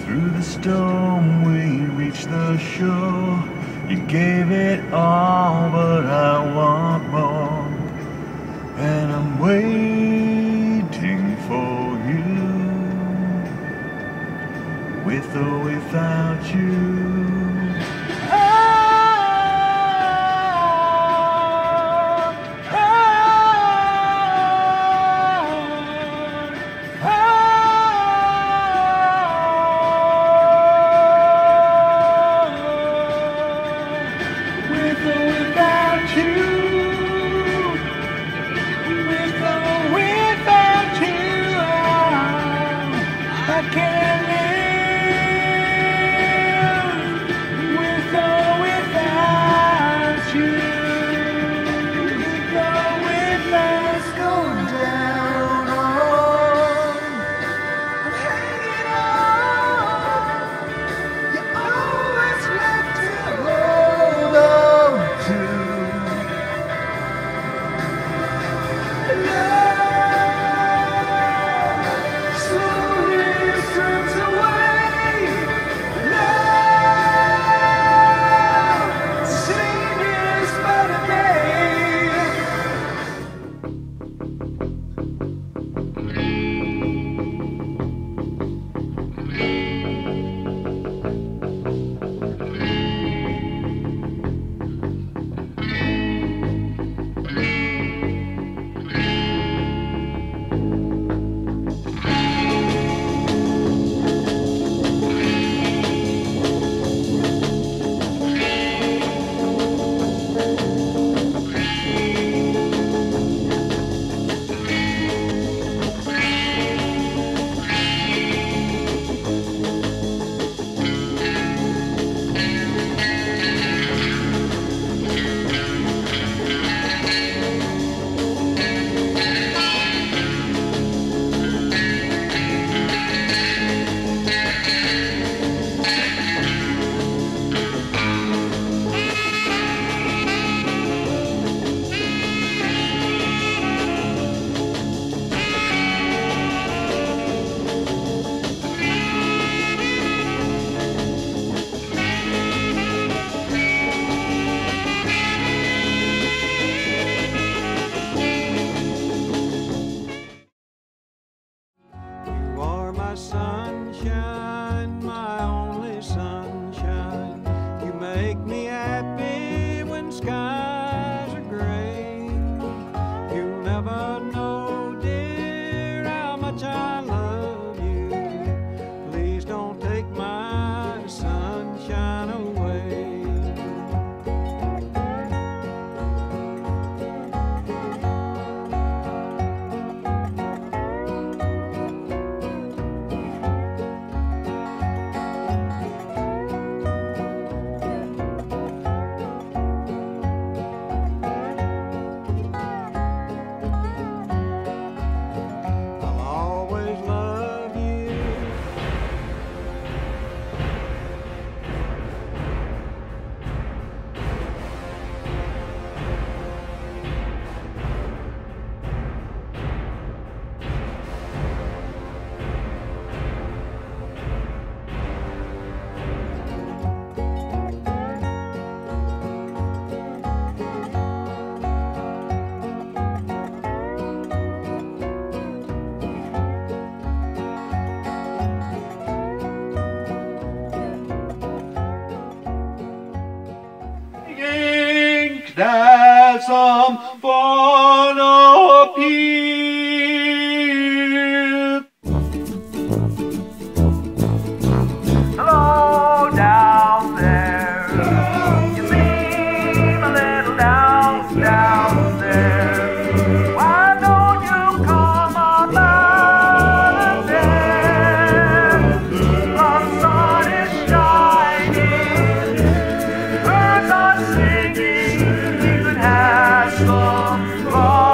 Through the storm we reached the shore. You gave it all, but I want more. And I'm waiting for you, with or without you. Sunshine, my only sunshine. You make me happy when skies are gray. You'll never know, dear, how much I love you. Please don't take my sunshine away. That some fun appear. Hello down there. You seem a little down there. Why don't you come on down there? The sun is shining, birds are singing. Have some fun.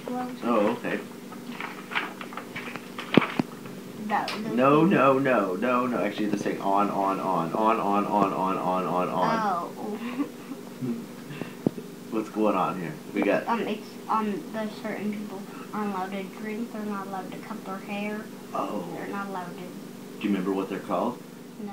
glows. Oh, okay. No. No. Actually, you have to say on. Oh. What's going on here? We got. It's there's certain people aren't allowed to drink. They're not allowed to cut their hair. Oh. They're not allowed to. Do you remember what they're called? No.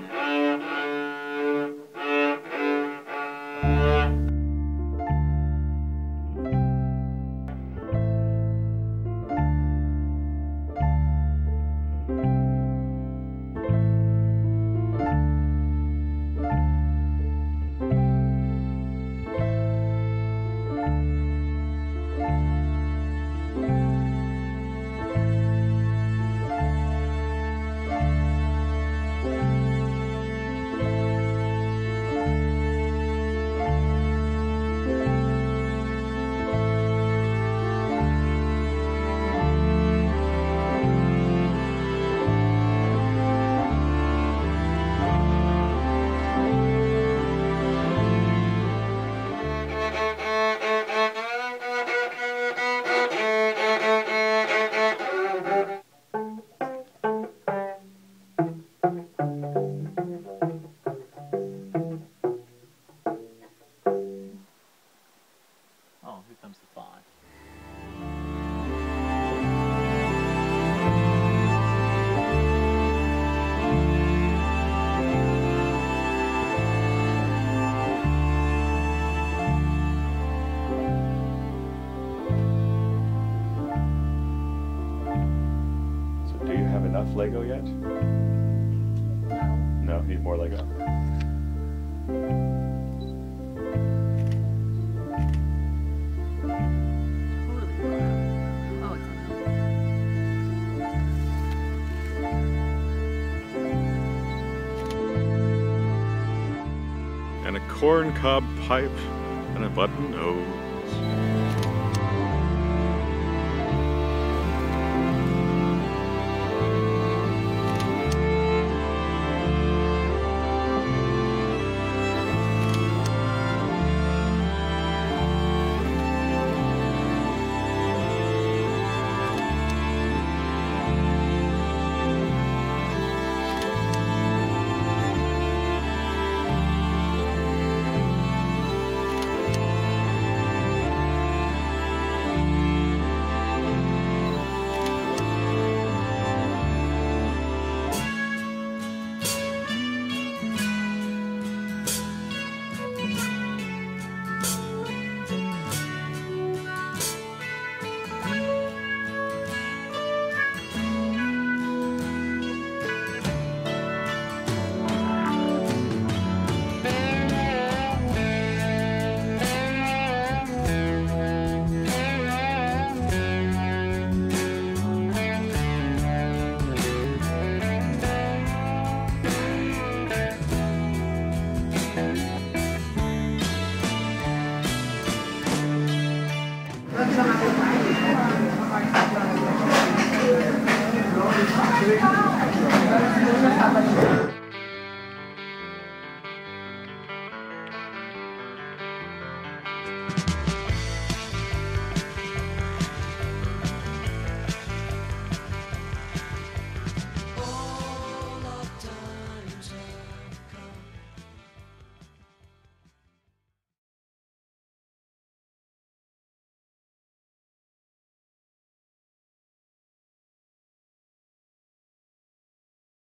Oh, here comes the font. So do you have enough Lego yet? No, need more Lego. And a corn cob pipe and a button nose.